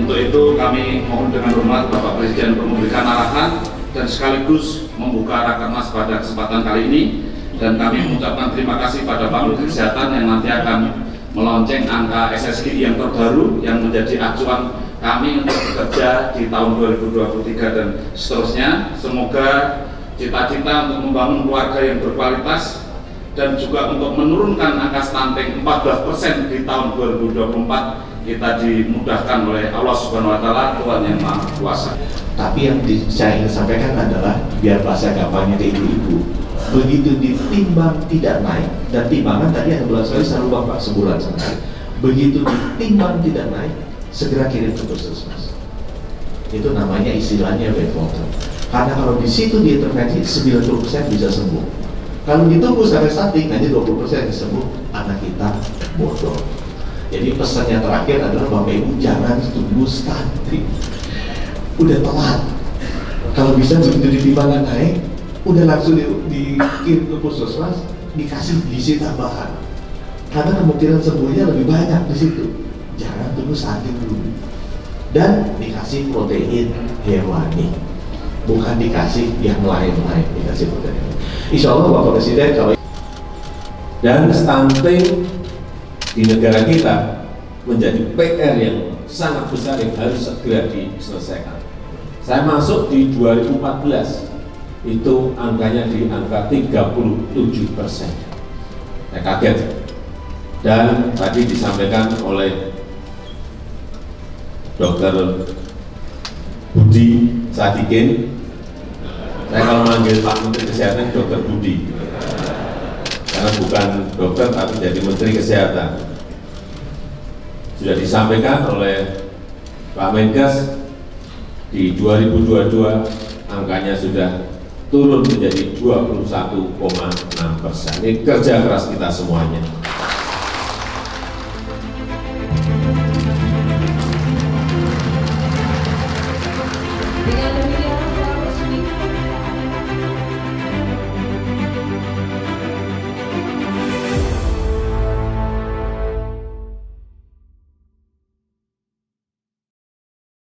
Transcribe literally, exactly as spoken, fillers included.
untuk itu kami mohon dengan hormat Bapak Presiden untuk memberikan arahan dan sekaligus membuka Rakernas pada kesempatan kali ini, dan kami mengucapkan terima kasih pada Pak Menteri Kesehatan yang nanti akan melonceng angka S S G I yang terbaru yang menjadi acuan kami untuk bekerja di tahun dua ribu dua puluh tiga dan seterusnya. Semoga cita-cita untuk membangun keluarga yang berkualitas dan juga untuk menurunkan angka stunting empat belas persen di tahun dua ribu dua puluh empat kita dimudahkan oleh Allah Subhanahu wa Ta'ala, Tuhan yang Maha Kuasa. Tapi yang di, saya ingin sampaikan adalah biar bahasa gampangnya ke ibu-ibu, begitu ditimbang tidak naik, dan timbangan tadi yang bulan sekali selalu bapak sebulan sekali. Begitu ditimbang tidak naik, segera kirim ke puskesmas. Itu namanya istilahnya bed water. Karena kalau di situ diintervensi sembilan puluh persen bisa sembuh. Kalau ditunggu sampai stunting hanya dua puluh persen sembuh, anak kita bodoh. Jadi pesannya terakhir adalah Bapak Ibu jangan tunggu stunting. Udah telat. Kalau bisa begitu ditimbangan naik, udah langsung dikirim ke puskesmas, dikasih gizi tambahan. Karena kemungkinan sembuhnya lebih banyak di situ. Jangan tunggu stunting dulu. Dan dikasih protein hewani, bukan dikasih yang lain-lain, dikasih protein. Insya Allah Bapak Presiden kalau dan stunting di negara kita menjadi P R yang sangat besar yang harus segera diselesaikan. Saya masuk di dua ribu empat belas itu angkanya di angka tiga puluh tujuh persen. Saya kaget. Dan tadi disampaikan oleh Dokter Budi Sadikin, saya kalau manggil Pak Menteri Kesehatan Dokter Budi, karena bukan dokter tapi jadi Menteri Kesehatan. Sudah disampaikan oleh Pak Menkes di dua ribu dua puluh dua angkanya sudah turun menjadi dua puluh satu koma enam persen. Ini kerja keras kita semuanya.